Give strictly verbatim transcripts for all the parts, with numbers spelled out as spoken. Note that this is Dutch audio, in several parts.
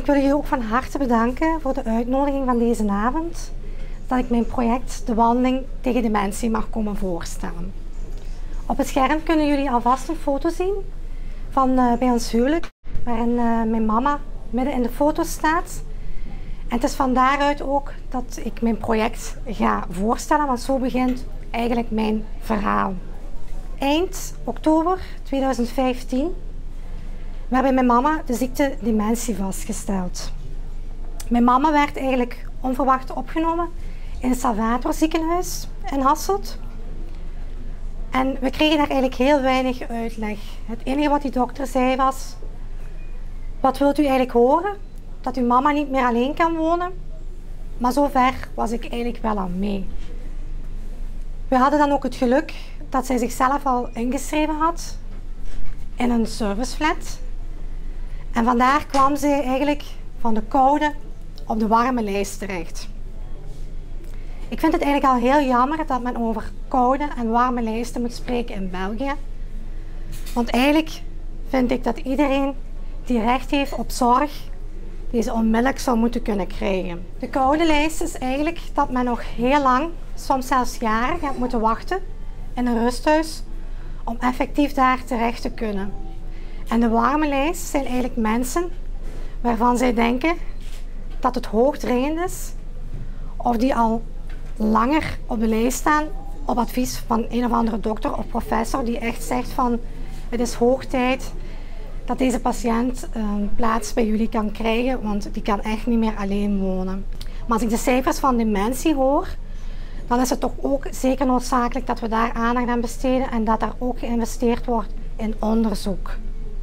ik wil jullie ook van harte bedanken voor de uitnodiging van deze avond. Dat ik mijn project De Wandeling tegen Dementie mag komen voorstellen. Op het scherm kunnen jullie alvast een foto zien van uh, bij ons huwelijk, waarin uh, mijn mama midden in de foto staat. En het is van daaruit ook dat ik mijn project ga voorstellen, want zo begint eigenlijk mijn verhaal. Eind oktober tweeduizend vijftien werd bij mijn mama de ziekte dementie vastgesteld. Mijn mama werd eigenlijk onverwacht opgenomen in het Salvator ziekenhuis in Hasselt. En we kregen daar eigenlijk heel weinig uitleg. Het enige wat die dokter zei was: wat wilt u eigenlijk horen? Dat uw mama niet meer alleen kan wonen? Maar zover was ik eigenlijk wel aan mee. We hadden dan ook het geluk dat zij zichzelf al ingeschreven had in een serviceflat. En vandaar kwam zij eigenlijk van de koude op de warme lijst terecht. Ik vind het eigenlijk al heel jammer dat men over koude en warme lijsten moet spreken in België. Want eigenlijk vind ik dat iedereen die recht heeft op zorg, deze onmiddellijk zou moeten kunnen krijgen. De koude lijst is eigenlijk dat men nog heel lang, soms zelfs jaren, gaat moeten wachten in een rusthuis om effectief daar terecht te kunnen. En de warme lijst zijn eigenlijk mensen waarvan zij denken dat het hoogdringend is, of die al langer op de lijst staan op advies van een of andere dokter of professor die echt zegt van: het is hoog tijd dat deze patiënt een plaats bij jullie kan krijgen, want die kan echt niet meer alleen wonen. Maar als ik de cijfers van dementie hoor, dan is het toch ook zeker noodzakelijk dat we daar aandacht aan besteden en dat er ook geïnvesteerd wordt in onderzoek.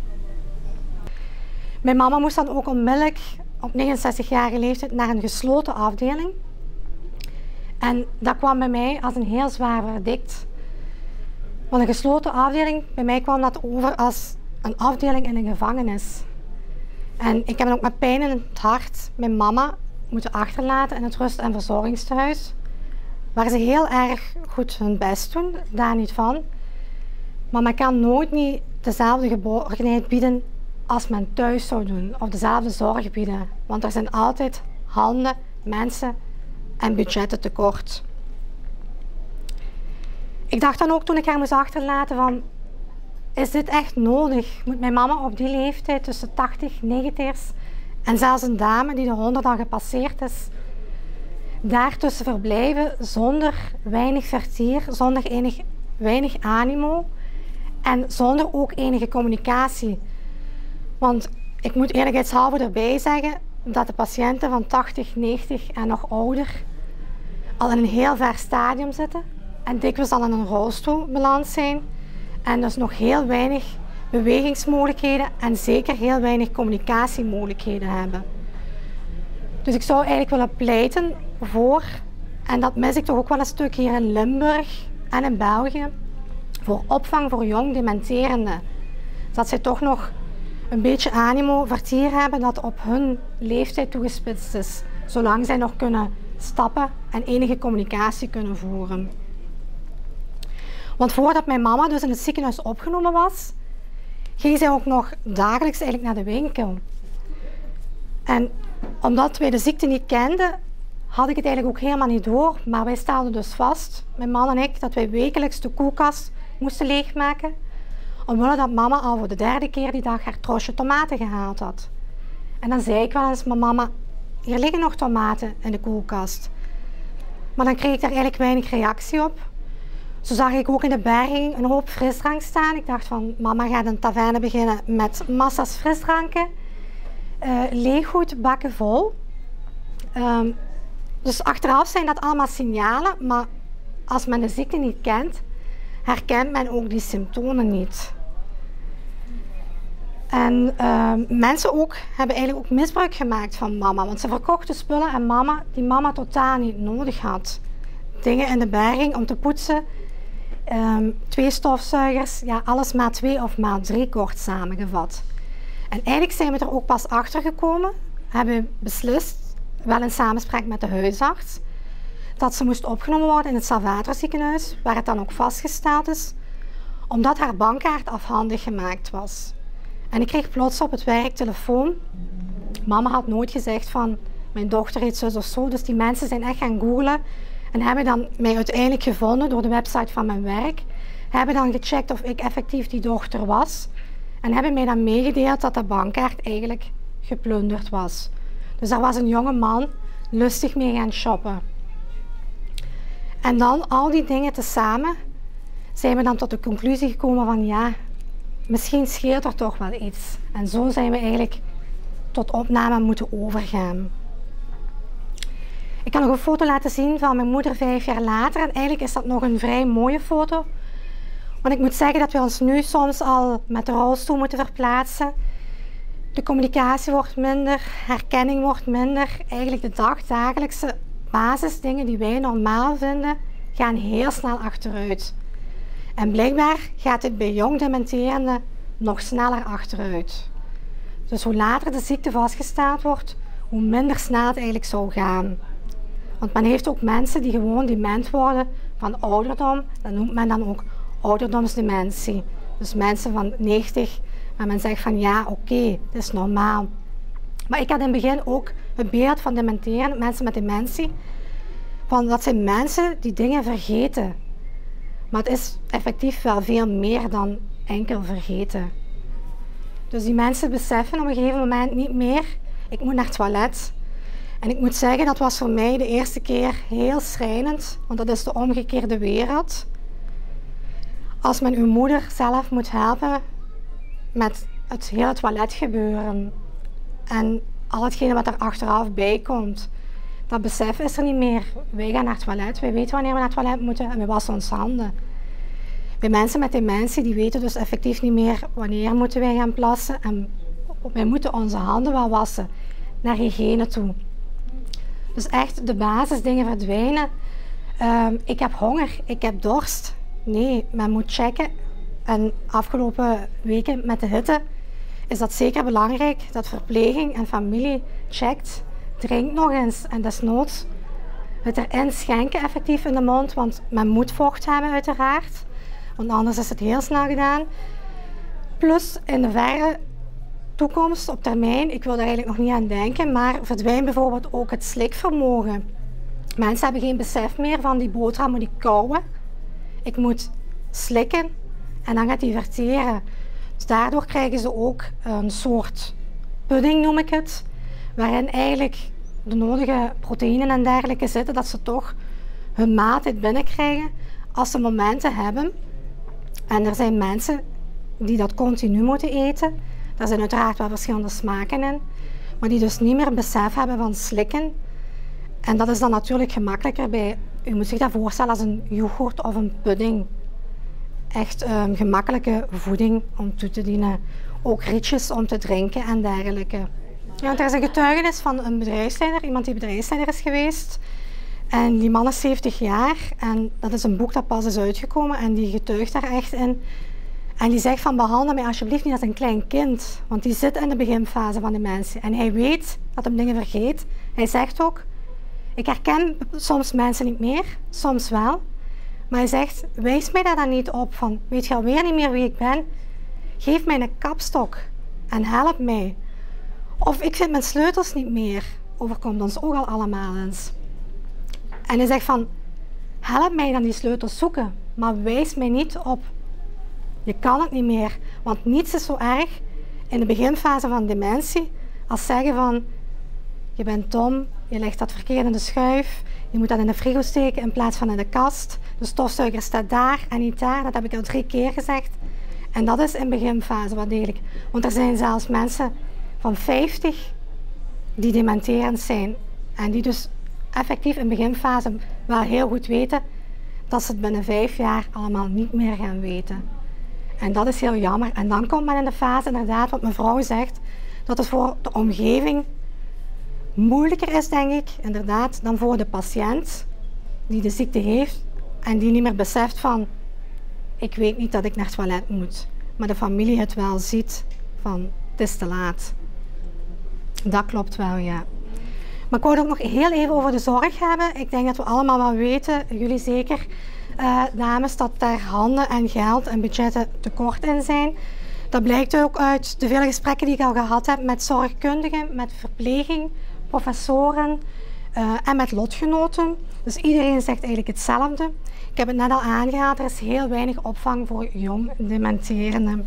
Mijn mama moest dan ook onmiddellijk op negenenzestigjarige leeftijd naar een gesloten afdeling. En dat kwam bij mij als een heel zwaar verdict. Want een gesloten afdeling, bij mij kwam dat over als een afdeling in een gevangenis. En ik heb ook met pijn in het hart mijn mama moeten achterlaten in het rust- en verzorgingstehuis. Waar ze heel erg goed hun best doen, daar niet van. Maar men kan nooit niet dezelfde geborgenheid bieden als men thuis zou doen. Of dezelfde zorg bieden. Want er zijn altijd handen, mensen en budgetten tekort. Ik dacht dan ook toen ik haar moest achterlaten van: is dit echt nodig? Moet mijn mama op die leeftijd tussen tachtig, negentig en zelfs een dame die de honderd al gepasseerd is, daartussen verblijven zonder weinig vertier, zonder enig, weinig animo en zonder ook enige communicatie? Want ik moet eerlijkheidshalve erbij zeggen dat de patiënten van tachtig, negentig en nog ouder al in een heel ver stadium zitten en dikwijls al in een rolstoel beland zijn en dus nog heel weinig bewegingsmogelijkheden en zeker heel weinig communicatiemogelijkheden hebben. Dus ik zou eigenlijk willen pleiten voor, en dat mis ik toch ook wel een stuk hier in Limburg en in België, voor opvang voor jong dementerenden. Dat zij toch nog een beetje animo, vertier hebben dat op hun leeftijd toegespitst is, zolang zij nog kunnen stappen en enige communicatie kunnen voeren. Want voordat mijn mama dus in het ziekenhuis opgenomen was, ging zij ook nog dagelijks eigenlijk naar de winkel. En omdat wij de ziekte niet kenden, had ik het eigenlijk ook helemaal niet door. Maar wij stelden dus vast, mijn man en ik, dat wij wekelijks de koelkast moesten leegmaken, omwille dat mama al voor de derde keer die dag haar trosje tomaten gehaald had. En dan zei ik wel eens: maar mama, hier liggen nog tomaten in de koelkast. Maar dan kreeg ik daar eigenlijk weinig reactie op. Zo zag ik ook in de berging een hoop frisdrank staan. Ik dacht van: mama gaat een taverne beginnen met massa's frisdranken. Uh, leeggoed, bakken vol. Um, dus achteraf zijn dat allemaal signalen, maar als men de ziekte niet kent, herkent men ook die symptomen niet. En uh, mensen ook, hebben eigenlijk ook misbruik gemaakt van mama, want ze verkochten spullen aan mama die mama totaal niet nodig had. Dingen in de berging om te poetsen, um, twee stofzuigers, ja, alles maat twee of maat drie kort samengevat. En eigenlijk zijn we er ook pas achter gekomen, hebben we beslist, wel in samenspraak met de huisarts, dat ze moest opgenomen worden in het Salvator ziekenhuis, waar het dan ook vastgesteld is, omdat haar bankkaart afhandig gemaakt was. En ik kreeg plots op het werk telefoon Mama had nooit gezegd van, mijn dochter heet zus of zo. Dus die mensen zijn echt gaan googlen en hebben dan mij uiteindelijk gevonden door de website van mijn werk. Hebben dan gecheckt of ik effectief die dochter was. En hebben mij dan meegedeeld dat de bankkaart eigenlijk geplunderd was. Dus daar was een jonge man lustig mee gaan shoppen. En dan al die dingen tezamen zijn we dan tot de conclusie gekomen van ja, misschien scheelt er toch wel iets. En zo zijn we eigenlijk tot opname moeten overgaan. Ik kan nog een foto laten zien van mijn moeder vijf jaar later. En eigenlijk is dat nog een vrij mooie foto. Want ik moet zeggen dat we ons nu soms al met de rolstoel moeten verplaatsen. De communicatie wordt minder, herkenning wordt minder. Eigenlijk de dagdagelijkse basisdingen die wij normaal vinden, gaan heel snel achteruit. En blijkbaar gaat dit bij jong dementerenden nog sneller achteruit. Dus hoe later de ziekte vastgesteld wordt, hoe minder snel het eigenlijk zou gaan. Want men heeft ook mensen die gewoon dement worden van ouderdom. Dat noemt men dan ook ouderdomsdementie. Dus mensen van negentig, waar men zegt van ja, oké, okay, het is normaal. Maar ik had in het begin ook het beeld van dementeren, mensen met dementie, van dat zijn mensen die dingen vergeten. Maar het is effectief wel veel meer dan enkel vergeten. Dus die mensen beseffen op een gegeven moment niet meer, ik moet naar het toilet. En ik moet zeggen, dat was voor mij de eerste keer heel schrijnend, want dat is de omgekeerde wereld. Als men uw moeder zelf moet helpen met het hele toiletgebeuren en al hetgene wat er achteraf bij komt, dat besef is er niet meer. Wij gaan naar het toilet, wij weten wanneer we naar het toilet moeten en we wassen onze handen. Bij mensen met dementie, die weten dus effectief niet meer wanneer moeten wij gaan plassen en wij moeten onze handen wel wassen naar hygiëne toe. Dus echt de basisdingen verdwijnen. Um, ik heb honger, ik heb dorst. Nee, men moet checken. En afgelopen weken met de hitte is dat zeker belangrijk dat verpleging en familie checkt. Drink nog eens en desnoods het erin schenken effectief in de mond, want men moet vocht hebben uiteraard. Want anders is het heel snel gedaan. Plus in de verre toekomst, op termijn, ik wil daar eigenlijk nog niet aan denken, maar verdwijnt bijvoorbeeld ook het slikvermogen. Mensen hebben geen besef meer van die boterham moet ik kauwen. Ik moet slikken en dan gaat die verteren. Dus daardoor krijgen ze ook een soort pudding, noem ik het, waarin eigenlijk de nodige proteïnen en dergelijke zitten, dat ze toch hun maaltijd binnenkrijgen als ze momenten hebben. En er zijn mensen die dat continu moeten eten. Daar zijn uiteraard wel verschillende smaken in, maar die dus niet meer besef hebben van slikken. En dat is dan natuurlijk gemakkelijker bij, u moet zich dat voorstellen als een yoghurt of een pudding. Echt um, gemakkelijke voeding om toe te dienen. Ook rietjes om te drinken en dergelijke. Ja, want er is een getuigenis van een bedrijfsleider, iemand die bedrijfsleider is geweest. En die man is zeventig jaar en dat is een boek dat pas is uitgekomen en die getuigt daar echt in. En die zegt van behandel mij alsjeblieft niet als een klein kind, want die zit in de beginfase van dementie. En hij weet dat hij dingen vergeet. Hij zegt ook, ik herken soms mensen niet meer, soms wel. Maar hij zegt, wijs mij daar dan niet op van, weet je alweer niet meer wie ik ben? Geef mij een kapstok en help mij. Of ik vind mijn sleutels niet meer, overkomt ons ook al allemaal eens. En hij zegt van, help mij dan die sleutels zoeken, maar wijs mij niet op. Je kan het niet meer, want niets is zo erg in de beginfase van dementie als zeggen van, je bent dom, je legt dat verkeerd in de schuif, je moet dat in de frigo steken in plaats van in de kast. De stofzuiger staat daar en niet daar, dat heb ik al drie keer gezegd. En dat is in de beginfase wat degelijk. Want er zijn zelfs mensen van vijftig die dementerend zijn en die dus effectief in de beginfase wel heel goed weten dat ze het binnen vijf jaar allemaal niet meer gaan weten. En dat is heel jammer. En dan komt men in de fase, inderdaad, wat mevrouw zegt, dat het voor de omgeving moeilijker is, denk ik, inderdaad, dan voor de patiënt die de ziekte heeft en die niet meer beseft van, ik weet niet dat ik naar het toilet moet. Maar de familie het wel ziet van, het is te laat. Dat klopt wel, ja. Maar ik wou het ook nog heel even over de zorg hebben. Ik denk dat we allemaal wel weten, jullie zeker, uh, dames, dat daar handen en geld en budgetten tekort in zijn. Dat blijkt ook uit de vele gesprekken die ik al gehad heb met zorgkundigen, met verpleging, professoren uh, en met lotgenoten. Dus iedereen zegt eigenlijk hetzelfde. Ik heb het net al aangehaald, er is heel weinig opvang voor jong dementerenden.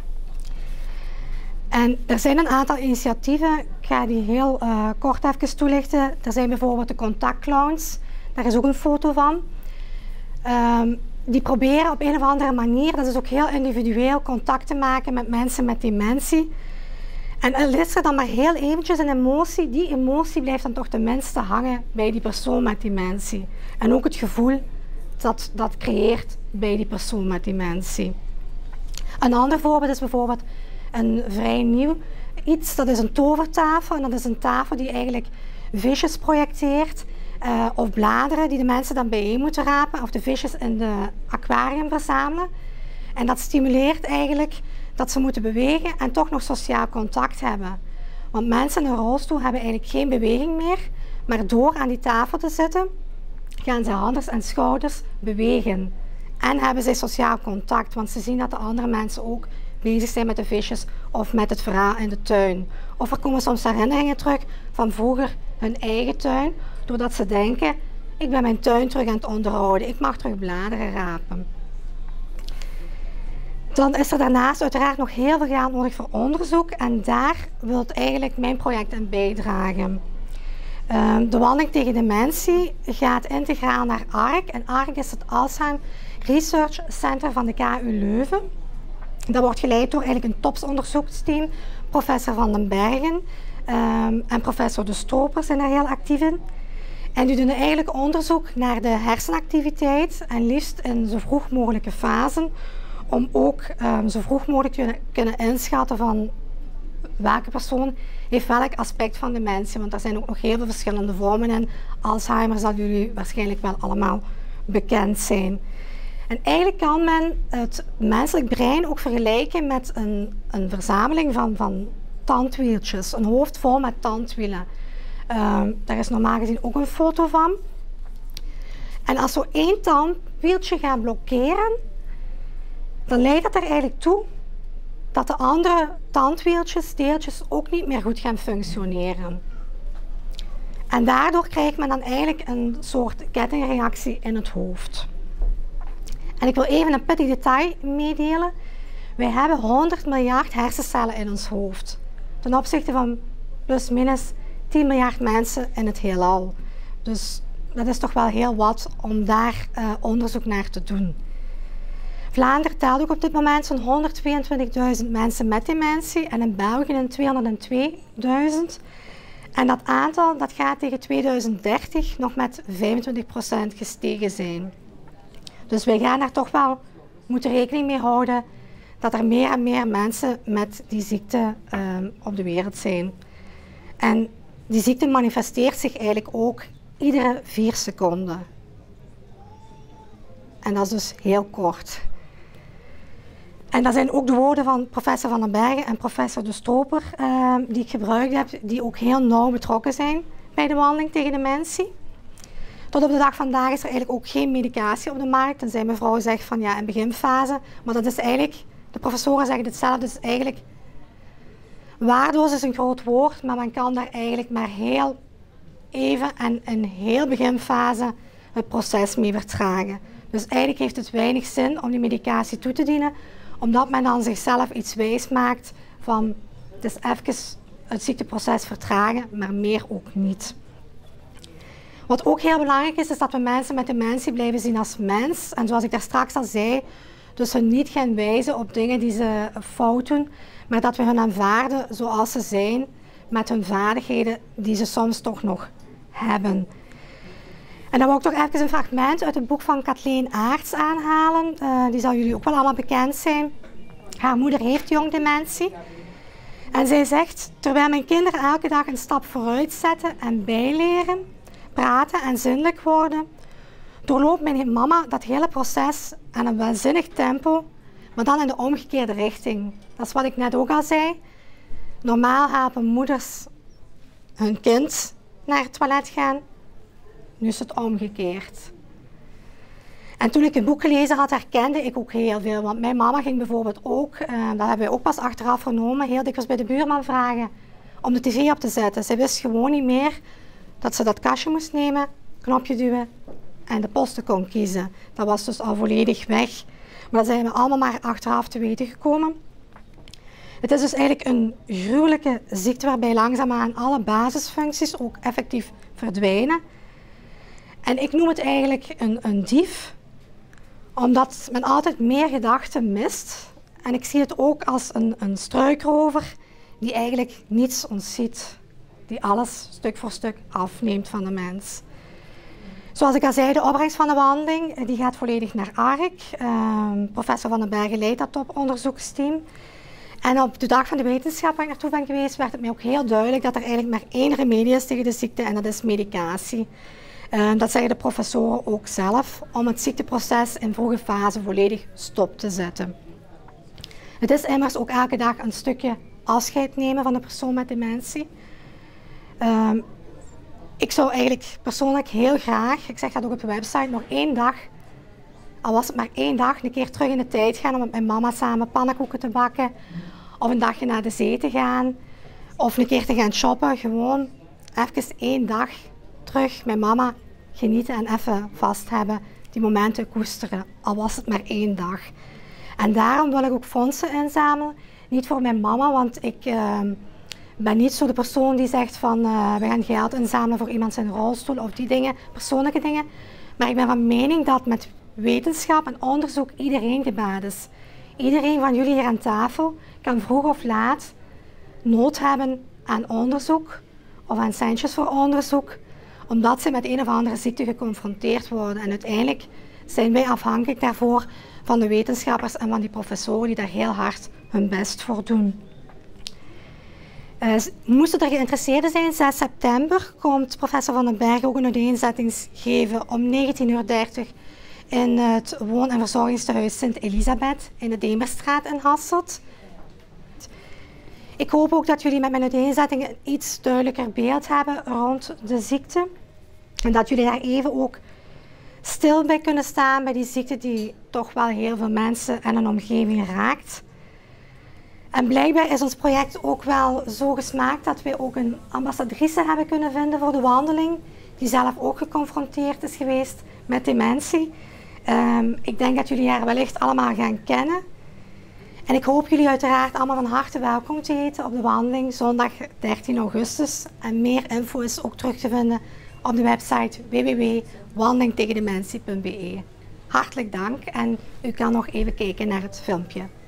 En er zijn een aantal initiatieven, ik ga die heel uh, kort even toelichten. Er zijn bijvoorbeeld de contactclowns, daar is ook een foto van. Um, die proberen op een of andere manier, dat is ook heel individueel, contact te maken met mensen met dementie. En al is er dan maar heel eventjes een emotie, die emotie blijft dan toch tenminste hangen bij die persoon met dementie. En ook het gevoel dat dat creëert bij die persoon met dementie. Een ander voorbeeld is bijvoorbeeld een vrij nieuw iets, dat is een tovertafel. En dat is een tafel die eigenlijk visjes projecteert. Uh, of bladeren die de mensen dan bijeen moeten rapen of de visjes in de aquarium verzamelen. En dat stimuleert eigenlijk dat ze moeten bewegen en toch nog sociaal contact hebben. Want mensen in een rolstoel hebben eigenlijk geen beweging meer, maar door aan die tafel te zitten gaan ze handen en schouders bewegen. En hebben zij sociaal contact, want ze zien dat de andere mensen ook bezig zijn met de visjes of met het verhaal in de tuin. Of er komen soms herinneringen terug van vroeger hun eigen tuin, doordat ze denken, ik ben mijn tuin terug aan het onderhouden, ik mag terug bladeren rapen. Dan is er daarnaast uiteraard nog heel veel geld nodig voor onderzoek en daar wil eigenlijk mijn project aan bijdragen. Um, de wandeling tegen dementie gaat integraal naar A R C en A R C is het Alzheimer Research Center van de K U Leuven. Dat wordt geleid door eigenlijk een topsonderzoeksteam, professor Van den Bergen um, en professor De Stroper zijn er heel actief in. En die doen eigenlijk onderzoek naar de hersenactiviteit en liefst in zo vroeg mogelijke fasen, om ook um, zo vroeg mogelijk te kunnen, kunnen inschatten van welke persoon heeft welk aspect van dementie, want er zijn ook nog heel veel verschillende vormen en Alzheimer zal jullie waarschijnlijk wel allemaal bekend zijn. En eigenlijk kan men het menselijk brein ook vergelijken met een, een verzameling van, van tandwieltjes, een hoofd vol met tandwielen. Um, daar is normaal gezien ook een foto van. En als zo één tandwieltje gaat blokkeren, dan leidt dat er eigenlijk toe dat de andere tandwieltjes, deeltjes ook niet meer goed gaan functioneren. En daardoor krijgt men dan eigenlijk een soort kettingreactie in het hoofd. En ik wil even een pittig detail meedelen. Wij hebben honderd miljard hersencellen in ons hoofd. Ten opzichte van plus minus tien miljard mensen in het heelal. Dus dat is toch wel heel wat om daar uh, onderzoek naar te doen. Vlaanderen telt ook op dit moment zo'n honderdtweeëntwintigduizend mensen met dementie en in België een tweehonderdtweeduizend. En dat aantal dat gaat tegen tweeduizend dertig nog met vijfentwintig procent gestegen zijn. Dus wij gaan daar toch wel moeten rekening mee houden dat er meer en meer mensen met die ziekte uh, op de wereld zijn. En die ziekte manifesteert zich eigenlijk ook iedere vier seconden. En dat is dus heel kort. En dat zijn ook de woorden van professor Van den Bergen en professor De Stroper uh, die ik gebruikt heb, die ook heel nauw betrokken zijn bij de wandeling tegen dementie. Tot op de dag vandaag is er eigenlijk ook geen medicatie op de markt, tenzij mevrouw zegt van ja, in beginfase. Maar dat is eigenlijk, de professoren zeggen hetzelfde, dus eigenlijk waardeloos is een groot woord, maar men kan daar eigenlijk maar heel even en in heel beginfase het proces mee vertragen. Dus eigenlijk heeft het weinig zin om die medicatie toe te dienen, omdat men dan zichzelf iets wijs maakt van het is even het ziekteproces vertragen, maar meer ook niet. Wat ook heel belangrijk is, is dat we mensen met dementie blijven zien als mens. En zoals ik daar straks al zei, dus hun niet gaan wijzen op dingen die ze fout doen, maar dat we hun aanvaarden zoals ze zijn, met hun vaardigheden die ze soms toch nog hebben. En dan wil ik toch even een fragment uit het boek van Kathleen Aerts aanhalen. Uh, die zal jullie ook wel allemaal bekend zijn. Haar moeder heeft jong dementie. En zij zegt, terwijl mijn kinderen elke dag een stap vooruit zetten en bijleren, praten en zindelijk worden, doorloopt mijn mama dat hele proces aan een waanzinnig tempo, maar dan in de omgekeerde richting. Dat is wat ik net ook al zei. Normaal helpen moeders hun kind naar het toilet gaan. Nu is het omgekeerd. En toen ik het boek gelezen had, herkende ik ook heel veel. Want mijn mama ging bijvoorbeeld ook, uh, dat hebben wij ook pas achteraf vernomen, heel dikwijls bij de buurman vragen om de tv op te zetten. Ze wist gewoon niet meer dat ze dat kastje moest nemen, knopje duwen en de posten kon kiezen. Dat was dus al volledig weg. Maar dat zijn we allemaal maar achteraf te weten gekomen. Het is dus eigenlijk een gruwelijke ziekte waarbij langzaamaan alle basisfuncties ook effectief verdwijnen. En ik noem het eigenlijk een, een dief, omdat men altijd meer gedachten mist. En ik zie het ook als een, een struikrover die eigenlijk niets ontziet. Die alles stuk voor stuk afneemt van de mens. Zoals ik al zei, de opbrengst van de wandeling die gaat volledig naar A R I C. Uh, professor Van den Bergen leidt dat toponderzoeksteam. En op de dag van de wetenschap waar ik naartoe ben geweest, werd het mij ook heel duidelijk dat er eigenlijk maar één remedie is tegen de ziekte en dat is medicatie. Uh, dat zeggen de professoren ook zelf, om het ziekteproces in vroege fase volledig stop te zetten. Het is immers ook elke dag een stukje afscheid nemen van de persoon met dementie. Uh, ik zou eigenlijk persoonlijk heel graag, ik zeg dat ook op de website, nog één dag, al was het maar één dag, een keer terug in de tijd gaan om met mijn mama samen pannenkoeken te bakken. Of een dagje naar de zee te gaan. Of een keer te gaan shoppen. Gewoon even één dag terug met mama genieten en even vast hebben. Die momenten koesteren, al was het maar één dag. En daarom wil ik ook fondsen inzamelen. Niet voor mijn mama, want ik uh, ben niet zo de persoon die zegt van uh, we gaan geld inzamelen voor iemand zijn rolstoel of die dingen, persoonlijke dingen. Maar ik ben van mening dat met wetenschap en onderzoek iedereen gebaat is. Iedereen van jullie hier aan tafel kan vroeg of laat nood hebben aan onderzoek of aan centjes voor onderzoek, omdat ze met een of andere ziekte geconfronteerd worden. En uiteindelijk zijn wij afhankelijk daarvoor van de wetenschappers en van die professoren die daar heel hard hun best voor doen. Uh, moesten er geïnteresseerden zijn, zes september komt professor Van den Bergen ook een uiteenzetting geven om negentien uur dertig in het woon- en verzorgingstehuis Sint Elisabeth in de Demerstraat in Hasselt. Ik hoop ook dat jullie met mijn uiteenzetting een iets duidelijker beeld hebben rond de ziekte. En dat jullie daar even ook stil bij kunnen staan bij die ziekte die toch wel heel veel mensen en een omgeving raakt. En blijkbaar is ons project ook wel zo gesmaakt dat we ook een ambassadrice hebben kunnen vinden voor de wandeling, die zelf ook geconfronteerd is geweest met dementie. Um, ik denk dat jullie haar wellicht allemaal gaan kennen. En ik hoop jullie uiteraard allemaal van harte welkom te heten op de wandeling zondag dertien augustus. En meer info is ook terug te vinden op de website w w w punt wandeling tegen dementie punt b e. Hartelijk dank en u kan nog even kijken naar het filmpje.